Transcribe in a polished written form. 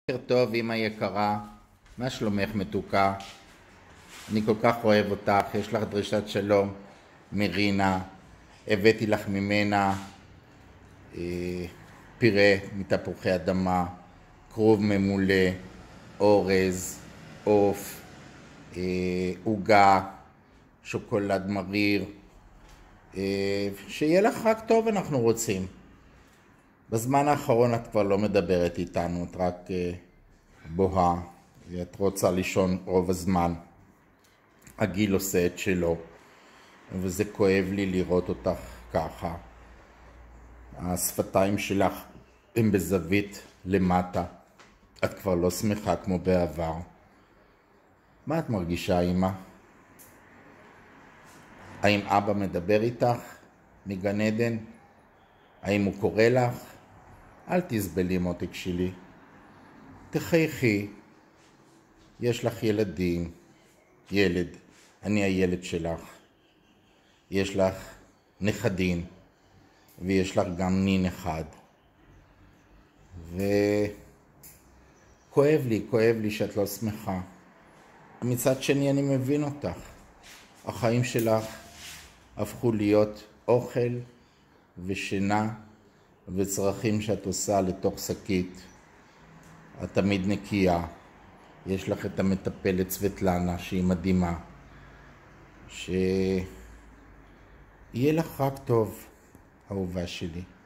בוקר טוב, אמא יקרה, מה שלומך מתוקה? אני כל כך אוהב אותך, יש לך דרישת שלום מרינה, הבאתי לך ממנה פירה מתפוחי אדמה, כרוב ממולא, אורז, עוף, עוגה, שוקולד מריר, שיהיה לך רק טוב אנחנו רוצים. בזמן האחרון את כבר לא מדברת איתנו, את רק בוהה, ואת רוצה לישון רוב הזמן. הגיל עושה את שלו, וזה כואב לי לראות אותך ככה. השפתיים שלך הם בזווית למטה, את כבר לא שמחה כמו בעבר. מה את מרגישה, אמא? האם אבא מדבר איתך מגן עדן? האם הוא קורא לך? אל תסבלי מותק שלי, תחייכי, יש לך ילדים, ילד, אני הילד שלך, יש לך נכדים, ויש לך גם נין אחד, וכואב לי שאת לא שמחה. מצד שני אני מבין אותך, החיים שלך הפכו להיות אוכל ושינה, וצרכים שאת עושה לתוך שקית. את תמיד נקייה. יש לך את המטפלת סבטלנה שהיא מדהימה. שיהיה לך רק טוב, אהובה שלי.